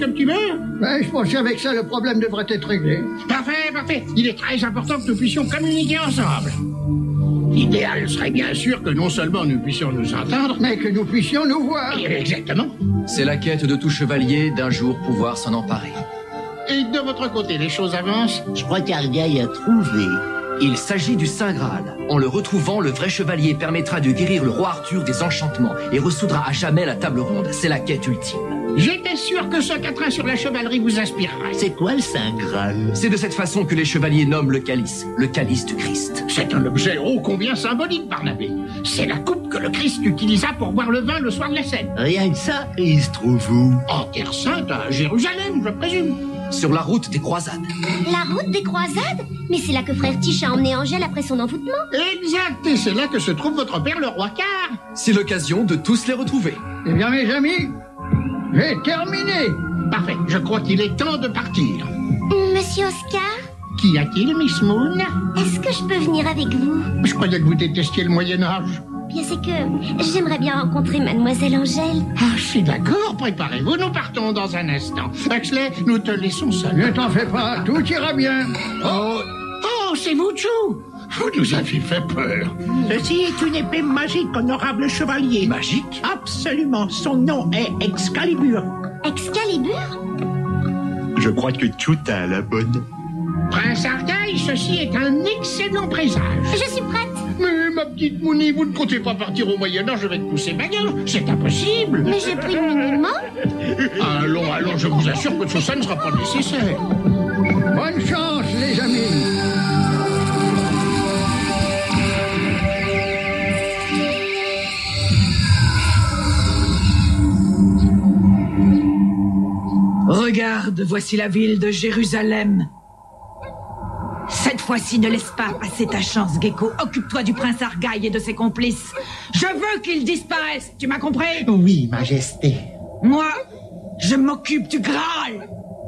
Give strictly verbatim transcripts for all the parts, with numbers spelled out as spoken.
comme tu veux. Ben, je pensais avec ça, le problème devrait être réglé. Parfait, parfait. Il est très important que nous puissions communiquer ensemble. L'idéal serait bien sûr que non seulement nous puissions nous entendre, mais que nous puissions nous voir. Exactement. C'est la quête de tout chevalier d'un jour pouvoir s'en emparer. Et de votre côté, les choses avancent? Je crois qu'Argaï a trouvé. Il s'agit du Saint Graal. En le retrouvant, le vrai chevalier permettra de guérir le roi Arthur des enchantements et ressoudra à jamais la table ronde. C'est la quête ultime. J'étais sûr que ce quatrain sur la chevalerie vous inspirerait. C'est quoi le Saint Graal? C'est de cette façon que les chevaliers nomment le calice, le calice du Christ. C'est un objet ô combien symbolique, Barnabé. C'est la coupe que le Christ utilisa pour boire le vin le soir de la scène. Rien que ça, et il se trouve où? En Terre Sainte, à Jérusalem, je présume. Sur la route des croisades. La route des croisades? Mais c'est là que frère Tiche a emmené Angèle après son envoûtement. Exact, et c'est là que se trouve votre père, le roi Car. C'est l'occasion de tous les retrouver. Eh bien, mes amis, j'ai terminé. Parfait, je crois qu'il est temps de partir. Monsieur Oscar? Qu'y a-t-il, Miss Moon? Est-ce que je peux venir avec vous? Je croyais que vous détestiez le Moyen-Âge. Bien, c'est que j'aimerais bien rencontrer Mademoiselle Angèle. Ah, je suis d'accord, préparez-vous, nous partons dans un instant. Huxley, nous te laissons seul. Ne t'en fais pas, tout ira bien. Oh, oh, c'est vous, Chou. Vous nous avez fait peur. Ceci est une épée magique, honorable chevalier. Magique? Absolument, son nom est Excalibur. Excalibur? Je crois que tout a la bonne. Prince Argaï, ceci est un excellent présage. Je suis prête. Mais ma petite Mouni, vous ne comptez pas partir au Moyen-Âge avec tous ces bagarres. C'est impossible. Mais j'ai pris le minimum. Allons, allons, je vous assure que tout ça ne sera pas nécessaire. Bonne chance, les amis. Regarde, voici la ville de Jérusalem. Cette fois-ci, ne laisse pas passer ta chance, Gecko. Occupe-toi du prince Argaï et de ses complices. Je veux qu'ils disparaissent, tu m'as compris? Oui, Majesté. Moi, je m'occupe du Graal.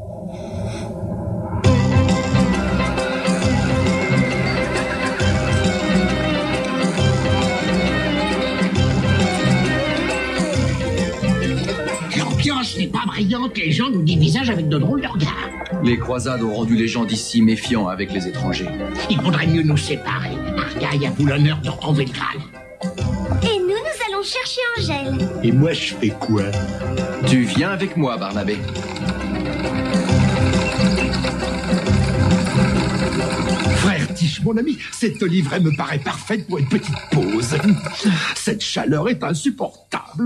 L'ambiance n'est pas brillante, les gens nous dévisagent avec de drôles de regards. Les croisades ont rendu les gens d'ici méfiants avec les étrangers. Il vaudrait mieux nous séparer. Argaï a vous l'honneur de retrouver le Graal. Et nous, nous allons chercher Angèle. Et moi, je fais quoi? Tu viens avec moi, Barnabé. Frère Tiche, mon ami, cette livraie me paraît parfaite pour une petite pause. Cette chaleur est insupportable.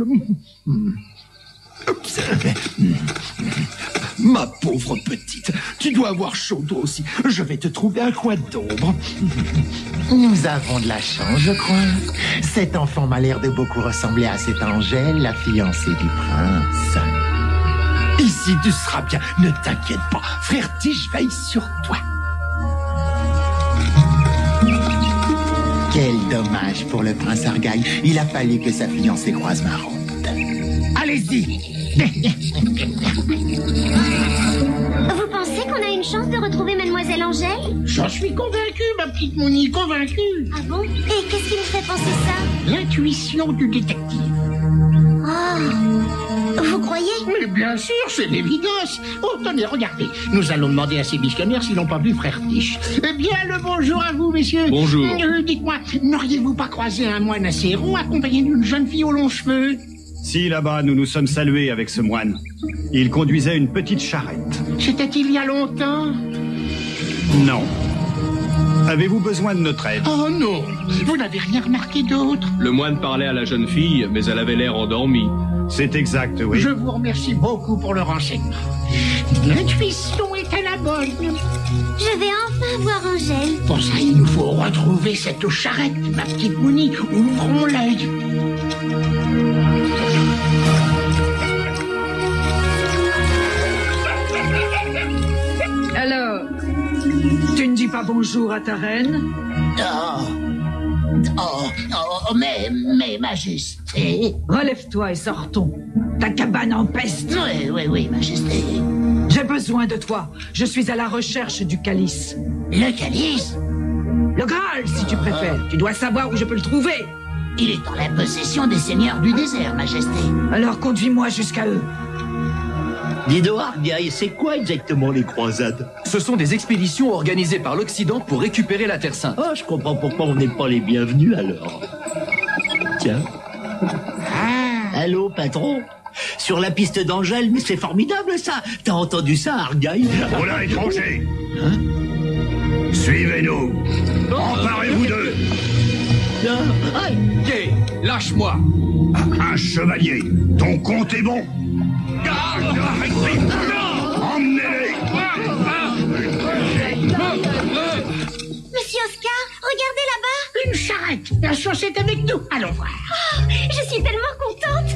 Ma pauvre petite, tu dois avoir chaud toi aussi. Je vais te trouver un coin d'ombre. Nous avons de la chance, je crois. Cet enfant m'a l'air de beaucoup ressembler à cette Angèle, la fiancée du prince. Ici, tu seras bien. Ne t'inquiète pas. Frère Tiche veille sur toi. Quel dommage pour le prince Argaï. Il a fallu que sa fiancée croise ma route. Allez-y. Vous pensez qu'on a une chance de retrouver Mademoiselle Angèle? J'en suis convaincu, ma petite Mouni, convaincu. Ah bon? Et qu'est-ce qui me fait penser ça? L'intuition du détective. Oh, vous croyez? Mais bien sûr, c'est l'évidence. Oh, tenez, regardez. Nous allons demander à ces missionnaires s'ils n'ont pas vu frère Tiche. Eh bien, le bonjour à vous, messieurs. Bonjour. Euh, dites-moi, n'auriez-vous pas croisé un moine assez rond accompagné d'une jeune fille aux longs cheveux? Si, là-bas, nous nous sommes salués avec ce moine. Il conduisait une petite charrette. C'était il y a longtemps? Non. Avez-vous besoin de notre aide? Oh non, vous n'avez rien remarqué d'autre? Le moine parlait à la jeune fille, mais elle avait l'air endormie. C'est exact, oui. Je vous remercie beaucoup pour le renseignement. L'intuition était la bonne. Je vais enfin voir Angèle. Pour ça, il nous faut retrouver cette charrette, ma petite Mouni. Ouvrons l'œil. Alors, tu ne dis pas bonjour à ta reine? Oh, oh, oh, mais, mais, Majesté. Relève-toi et sortons. Ta cabane en peste. Oui, oui, oui, Majesté. J'ai besoin de toi. Je suis à la recherche du calice. Le calice? Le Graal, si tu préfères. Tu dois savoir où je peux le trouver. Il est dans la possession des seigneurs du désert, Majesté. Alors conduis-moi jusqu'à eux. Dis donc, Argaï, c'est quoi exactement les croisades? Ce sont des expéditions organisées par l'Occident pour récupérer la Terre Sainte. Ah, je comprends pourquoi on n'est pas les bienvenus alors. Tiens. Ah. Allô, patron? Sur la piste d'Angèle, mais c'est formidable ça. T'as entendu ça, Argaï? Oh là, étranger. Hein? Suivez-nous. Emparez-vous d'eux. Gay, lâche-moi. Un chevalier. Ton compte est bon. Emmenez-les. Monsieur Oscar, regardez là-bas. Une charrette. La chance est avec nous. Allons voir. Oh, je suis tellement contente.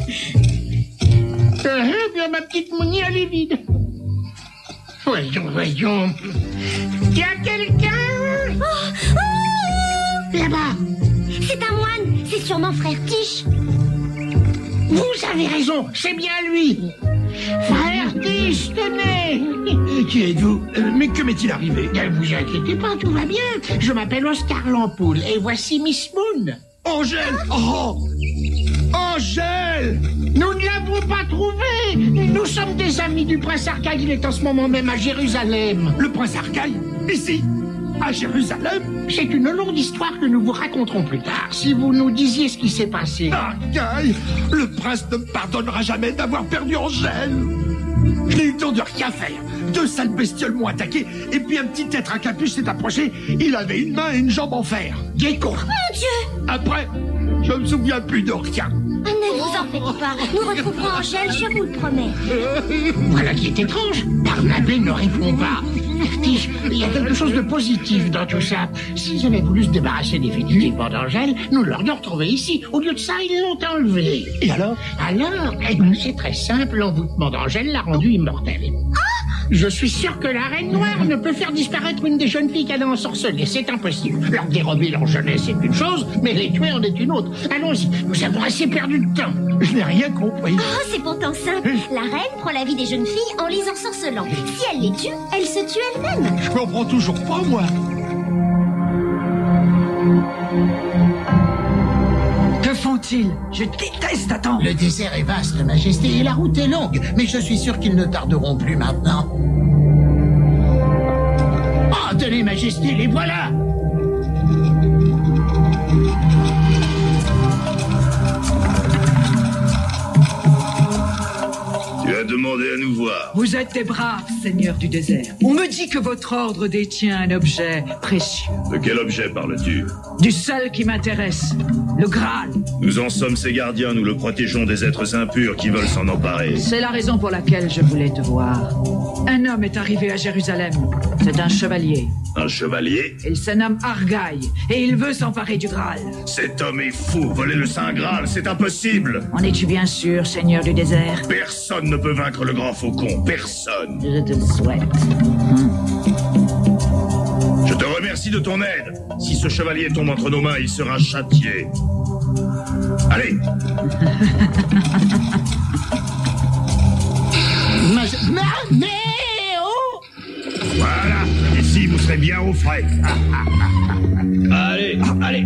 Eh bien, ma petite Mounie, elle est vide. Voyons, voyons. Y a quelqu'un? Oh, oh. Là-bas. C'est un moine. C'est sûrement frère Tiche. Vous avez raison, c'est bien lui. Frère Tiche, tenez. Qui êtes-vous? euh, Mais que m'est-il arrivé? Ne vous inquiétez pas, tout va bien. Je m'appelle Oscar Lampoule et voici Miss Moon. Angèle! Oh! Angèle! Nous ne l'avons pas trouvé. Nous sommes des amis du prince Argaï. Il est en ce moment même à Jérusalem. Le prince Argaï? Ici? À Jérusalem? C'est une longue histoire que nous vous raconterons plus tard. Si vous nous disiez ce qui s'est passé. Argaï! Le prince ne me pardonnera jamais d'avoir perdu Angèle. Je n'ai eu le temps de rien faire. Deux sales bestioles m'ont attaqué, et puis un petit être à capuche s'est approché. Il avait une main et une jambe en fer. Gecko! Mon Dieu! Après, je me souviens plus de rien. Ne vous en faites pas. Nous retrouverons Angèle, je vous le promets. Voilà qui est étrange. Barnabé ne répond pas. Tiche, il y a quelque chose de positif dans tout ça. S'ils avaient voulu se débarrasser définitivement d'Angèle, nous l'aurions retrouvée ici. Au lieu de ça, ils l'ont enlevée. Et alors? Alors, eh bien, c'est très simple. L'envoûtement d'Angèle l'a rendue immortelle. Ah! Je suis sûr que la Reine Noire ne peut faire disparaître une des jeunes filles qu'elle a ensorcelées. C'est impossible. Leur dérober leur jeunesse est une chose, mais les tuer en est une autre. Allons-y, nous avons assez perdu de temps. Je n'ai rien compris. Oh, c'est pourtant simple. La reine prend la vie des jeunes filles en les ensorcelant. Si elle les tue, elle se tue elle-même. Je comprends toujours pas, moi. Que font-ils? Je déteste attendre. Le désert est vaste, Majesté, et la route est longue, mais je suis sûr qu'ils ne tarderont plus maintenant. Oh, tenez, Majesté, les voilà! Tu as demandé à nous voir. Vous êtes des braves, seigneurs du désert. On me dit que votre ordre détient un objet précieux. De quel objet parles-tu? Du seul qui m'intéresse, le Graal. Nous en sommes ses gardiens, nous le protégeons des êtres impurs qui veulent s'en emparer. C'est la raison pour laquelle je voulais te voir. Un homme est arrivé à Jérusalem. C'est un chevalier. Un chevalier? Il se nomme Argaï, et il veut s'emparer du Graal. Cet homme est fou, voler le Saint Graal, c'est impossible. En es-tu bien sûr, seigneur du désert? Personne ne peut vaincre le grand faucon, personne. Je te le souhaite. Je te remercie de ton aide. Si ce chevalier tombe entre nos mains, il sera châtié. Allez. Mais, mais, oh! Voilà, ici vous serez bien au frais. Allez, allez.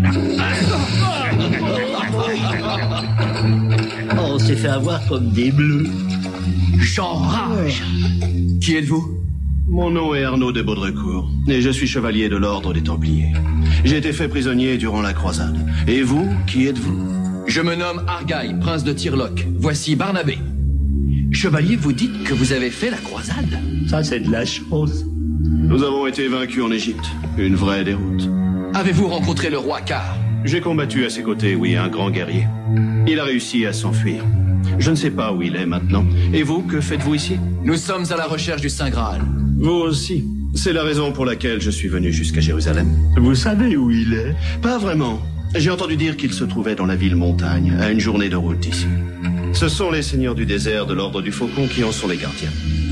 Oh, on s'est fait avoir comme des bleus. J'enrage. Qui êtes-vous? Mon nom est Arnaud de Baudrecourt, et je suis chevalier de l'ordre des Templiers. J'ai été fait prisonnier durant la croisade. Et vous, qui êtes-vous? Je me nomme Argaï, prince de Tirloc. Voici Barnabé. Chevalier, vous dites que vous avez fait la croisade? Ça, c'est de la chance. Nous avons été vaincus en Égypte. Une vraie déroute. Avez-vous rencontré le roi Car? J'ai combattu à ses côtés, oui, un grand guerrier. Il a réussi à s'enfuir. Je ne sais pas où il est maintenant. Et vous, que faites-vous ici? Nous sommes à la recherche du Saint Graal. Vous aussi. C'est la raison pour laquelle je suis venu jusqu'à Jérusalem. Vous savez où il est? Pas vraiment. J'ai entendu dire qu'il se trouvait dans la ville montagne, à une journée de route d'ici. Ce sont les seigneurs du désert de l'ordre du Faucon qui en sont les gardiens.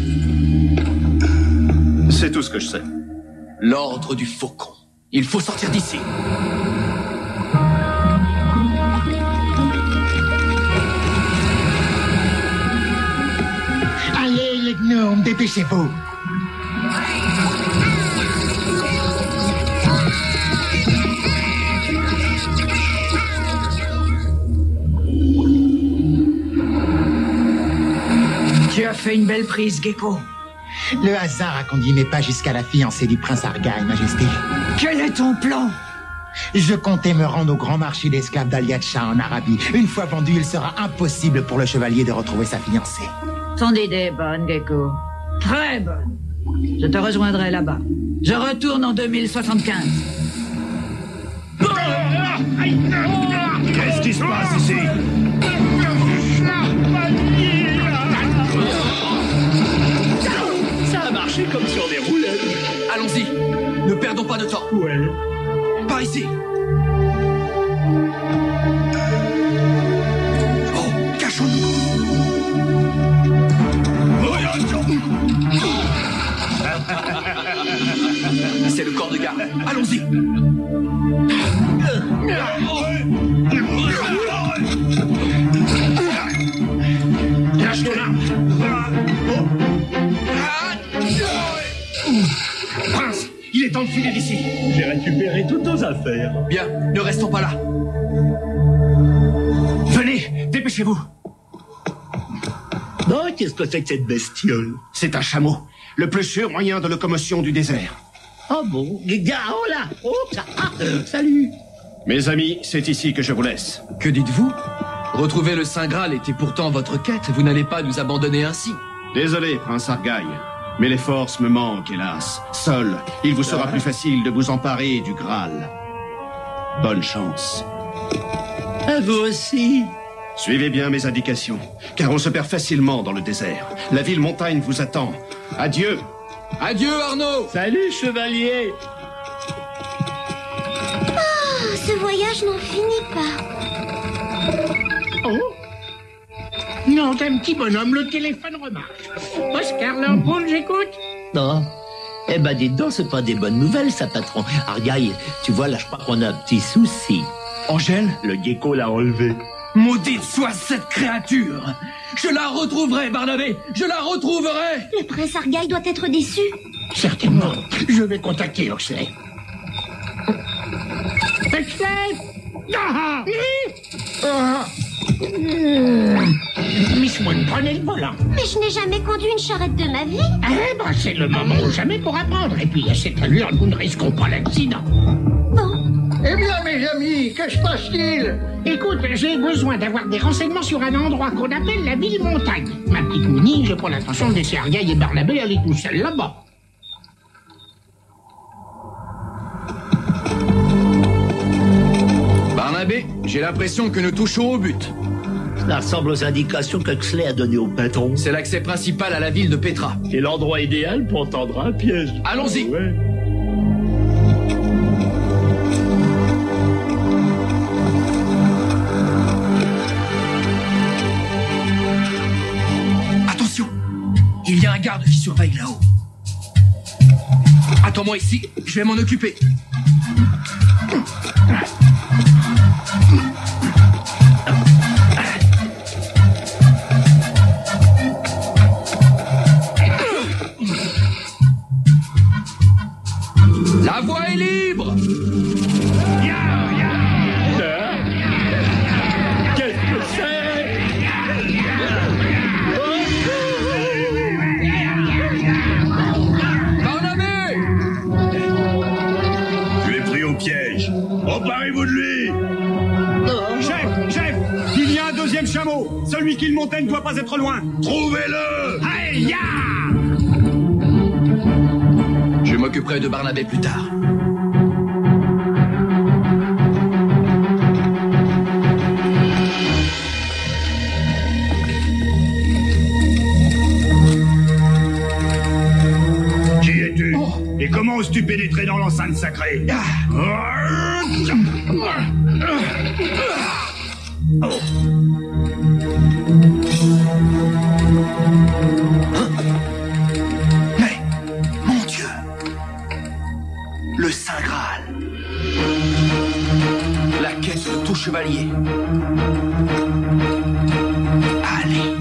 C'est tout ce que je sais. L'ordre du Faucon. Il faut sortir d'ici. Allez, les gnomes, dépêchez-vous. Tu as fait une belle prise, Gecko. Le hasard a conduit mes pas jusqu'à la fiancée du prince Argaï, Majesté. Quel est ton plan? Je comptais me rendre au grand marché d'esclaves d'Aliacha en Arabie. Une fois vendu, il sera impossible pour le chevalier de retrouver sa fiancée. Ton idée est bonne, Gecko. Très bonne. Je te rejoindrai là-bas. Je retourne en deux mille soixante-quinze. Qu'est-ce qui se passe ici? Ça a marché comme sur des roulettes. Allons-y, ne perdons pas de temps. Ouais. Par ici. Oh, cachons-nous. C'est le corps de garde. Allons-y. Lâche ton arme. Prince, il est temps de filer d'ici. J'ai récupéré toutes nos affaires. Bien, ne restons pas là. Venez, dépêchez-vous. Non, qu'est-ce que c'est que cette bestiole? C'est un chameau, le plus sûr moyen de locomotion du désert. Oh bon? Oh là! Oh, ça, ah, salut! Mes amis, c'est ici que je vous laisse. Que dites-vous? Retrouver le Saint Graal était pourtant votre quête. Vous n'allez pas nous abandonner ainsi. Désolé, prince Argaï, mais les forces me manquent, hélas. Seul, il vous sera plus facile de vous emparer du Graal. Bonne chance. À vous aussi. Suivez bien mes indications, car on se perd facilement dans le désert. La ville montagne vous attend. Adieu. Adieu, Arnaud. Salut, chevalier. Oh, ce voyage n'en finit pas. Oh non, t'es un petit bonhomme, le téléphone remarche. Oscar Lampoule, j'écoute. Non. Eh ben, dites donc, c'est pas des bonnes nouvelles, ça, patron. Argaï, tu vois, là, je crois qu'on a un petit souci. Angèle? Le gecko l'a enlevé. Maudite soit cette créature! Je la retrouverai, Barnabé! Je la retrouverai! Le prince Argaï doit être déçu. Certainement. Je vais contacter Oxley. Oxley! Ah! Ah! Miss Moon, prenez le volant. Mais je n'ai jamais conduit une charrette de ma vie. Eh ben, c'est le moment ou jamais pour apprendre. Et puis, à cette allure, nous ne risquons pas l'accident. Bon. Eh bien, mes amis, que se passe-t-il? Écoute, j'ai besoin d'avoir des renseignements sur un endroit qu'on appelle la ville montagne. Ma petite Mounie, j'ai pas l'intention de laisser Argaï et Barnabé aller tout seuls là-bas. Barnabé, j'ai l'impression que nous touchons au but. Ça ressemble aux indications qu'Huxley a données au patron. C'est l'accès principal à la ville de Petra. C'est l'endroit idéal pour tendre un piège. Allons-y. Ouais. Attention, il y a un garde qui surveille là-haut. Attends-moi ici, je vais m'en occuper. La voie est libre. Qu'est-ce que c'est? Barnabé! Tu es pris au piège. Emparez-vous de lui. Chef, chef, il y a un deuxième chameau. Celui qui le montait ne doit pas être loin. Trouvez-le. Aïe, ya! Je m'occuperai de Barnabé plus tard. Qui es-tu? Et comment oses-tu pénétrer dans l'enceinte sacrée? Oh. Mais, mon Dieu, le Saint Graal, la quête de tout chevalier. Allez.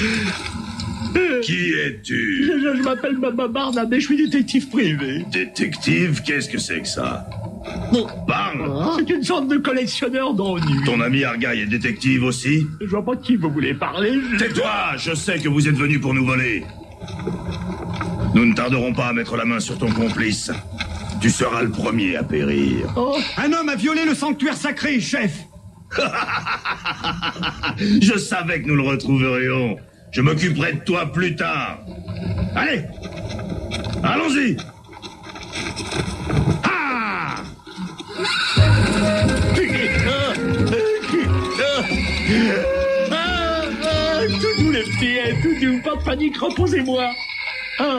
Qui es-tu? Je, je, je m'appelle Barnabé, je suis détective privé. Détective? Qu'est-ce que c'est que ça? Parle! C'est une sorte de collectionneur d'ennuis. Ton ami Argaï est détective aussi? Je vois pas de qui vous voulez parler. Je... Tais-toi! Je sais que vous êtes venu pour nous voler. Nous ne tarderons pas à mettre la main sur ton complice. Tu seras le premier à périr. Oh, un homme a violé le sanctuaire sacré, chef. Je savais que nous le retrouverions. Je m'occuperai de toi plus tard. Allez! Allons-y! Ah! Ah, ah, tout doux les petits, hein, tout doux, pas de panique, reposez-moi. Ah.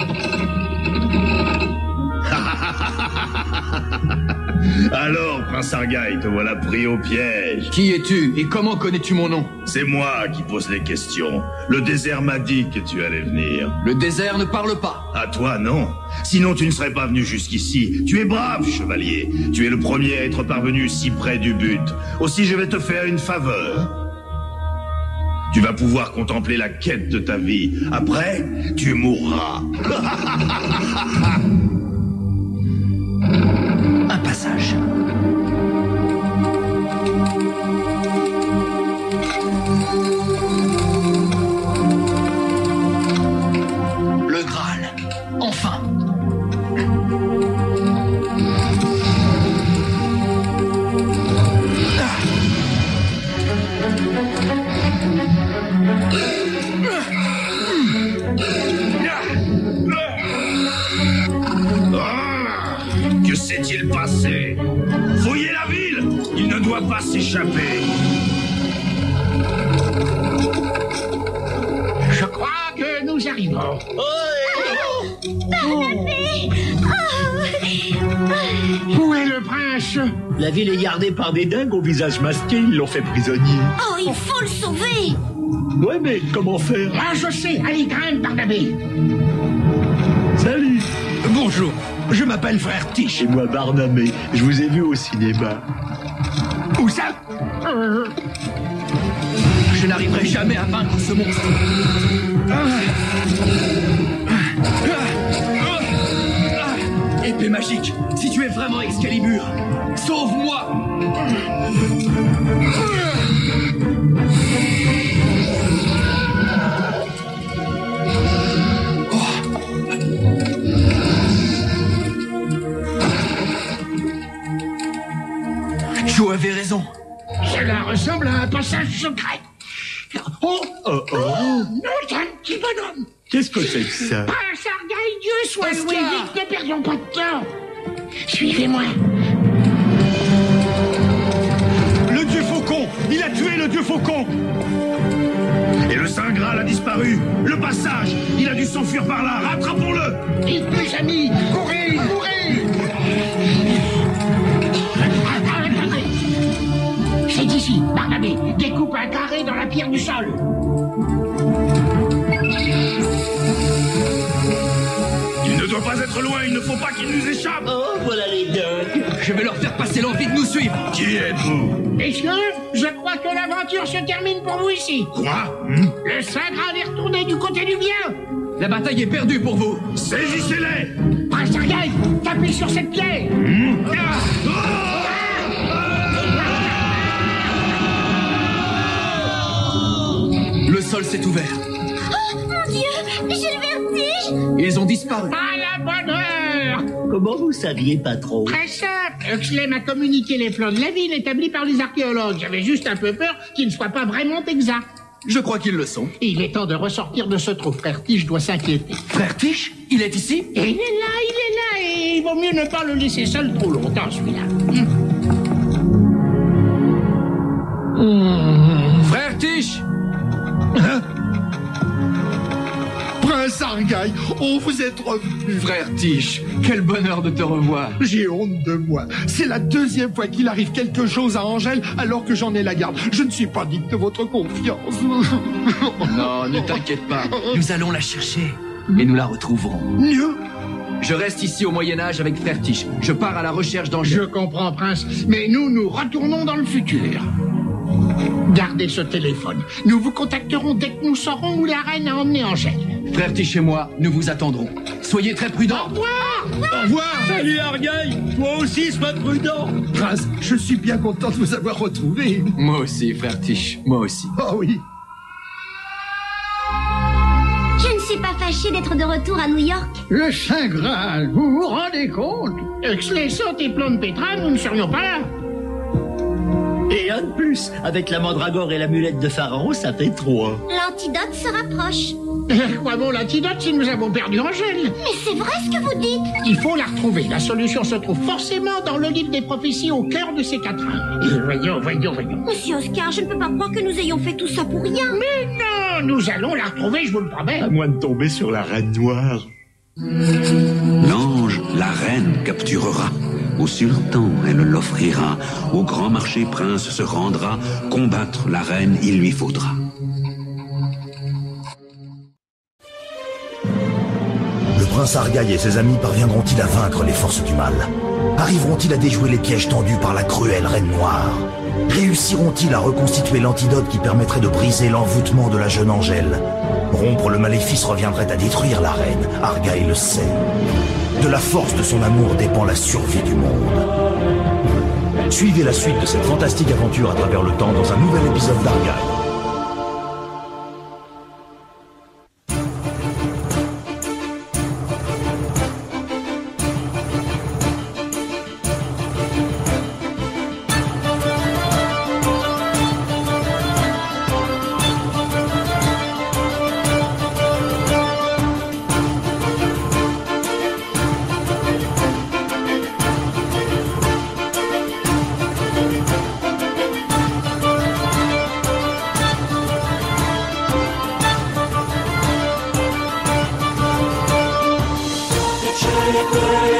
Alors, Prince Argaï, te voilà pris au piège. Qui es-tu et comment connais-tu mon nom? C'est moi qui pose les questions. Le désert m'a dit que tu allais venir. Le désert ne parle pas. À toi, non. Sinon, tu ne serais pas venu jusqu'ici. Tu es brave, chevalier. Tu es le premier à être parvenu si près du but. Aussi, je vais te faire une faveur. Tu vas pouvoir contempler la quête de ta vie. Après, tu mourras. Un passage. Le Graal. Enfin. Que s'est-il passé? Fouillez la ville! Il ne doit pas s'échapper. Je crois que nous arrivons. Barnabé! Où est le prince? La ville est gardée par des dingues au visage masqué, ils l'ont fait prisonnier. Oh, il faut le sauver! Ouais, mais comment faire? Ah, je sais. Allez, grimpe, Barnabé. Salut. Bonjour, je m'appelle Frère Tiche. Et moi, Barnabé, je vous ai vu au cinéma. Où ça? Euh... Je n'arriverai jamais à vaincre ce monstre. Épée magique, si tu es vraiment Excalibur, sauve-moi! Joe avait raison. Cela ressemble à un passage secret. Oh, oh, oh. Notre petit bonhomme. Qu'est-ce que c'est que ça? Prince Argaï, Dieu soit loué, vite, ne perdons pas de temps. Suivez-moi. Le dieu faucon! Il a tué le dieu faucon! Et le Saint Graal a disparu. Le passage, il a dû s'enfuir par là. Rattrapons-le. Vite, mes amis, courez, courez. Attendez. C'est ici, Barnabé. Découpe un carré dans la pierre du sol. Il ne doit pas être loin, il ne faut pas qu'il nous échappe. Oh, voilà les dingues. Je vais leur faire passer l'envie de nous suivre. Qui êtes-vous? Messieurs, je crois que l'aventure se termine pour vous ici. Quoi? hmm? Le Saint Graal est retourné du côté du bien. La bataille est perdue pour vous. Saisissez-les. Prince Argaï, tapez sur cette pierre. hmm? ah oh Le sol s'est ouvert. Oh, mon Dieu! J'ai le vertige! Ils ont disparu. À la bonne heure. Comment vous saviez, patron? Très simple. Huxley m'a communiqué les plans de la ville établis par les archéologues. J'avais juste un peu peur qu'ils ne soient pas vraiment exacts. Je crois qu'ils le sont. Il est temps de ressortir de ce trou. Frère Tiche doit s'inquiéter. Frère Tiche? Il est ici? Et il est là, il est là, et il vaut mieux ne pas le laisser seul trop longtemps, celui-là. Mmh. Frère Tiche? Hein? Prince Argaï, oh, vous êtes revenu. Frère Tiche, quel bonheur de te revoir. J'ai honte de moi. C'est la deuxième fois qu'il arrive quelque chose à Angèle alors que j'en ai la garde. Je ne suis pas digne de votre confiance. Non, ne t'inquiète pas. Nous allons la chercher et nous la retrouverons. Mieux? Je reste ici au Moyen-Âge avec Frère Tiche. Je pars à la recherche d'Angèle. Je comprends, Prince, mais nous, nous retournons dans le futur. Gardez ce téléphone. Nous vous contacterons dès que nous saurons où la reine a emmené Angèle. Frère Tiche et moi, nous vous attendrons. Soyez très prudents. Au revoir. Au revoir. Salut Argaï, toi aussi sois prudent. Prince, je suis bien content de vous avoir retrouvé. Moi aussi, frère Tiche, moi aussi. Oh oui. Je ne suis pas fâchée d'être de retour à New York. Le Saint Graal, vous vous rendez compte? Excelso et Plum Petra, nous ne serions pas là. Et un de plus, avec la mandragore et l'amulette de Pharaon, ça fait trois. L'antidote se rapproche. Quoi bon l'antidote si nous avons perdu Angèle? Mais c'est vrai ce que vous dites. Il faut la retrouver. La solution se trouve forcément dans le livre des prophéties au cœur de ces quatrains. Voyons, voyons, voyons. Monsieur Oscar, je ne peux pas croire que nous ayons fait tout ça pour rien. Mais non, nous allons la retrouver, je vous le promets. À moins de tomber sur la reine noire. L'ange, la reine capturera. Au sultan, elle l'offrira. Au grand marché, prince se rendra. Combattre la reine, il lui faudra. Le prince Argaï et ses amis parviendront-ils à vaincre les forces du mal? Arriveront-ils à déjouer les pièges tendus par la cruelle reine noire? Réussiront-ils à reconstituer l'antidote qui permettrait de briser l'envoûtement de la jeune Angèle? Rompre le maléfice reviendrait à détruire la reine, Argaï le sait. De la force de son amour dépend la survie du monde. Suivez la suite de cette fantastique aventure à travers le temps dans un nouvel épisode d'Argaï. Check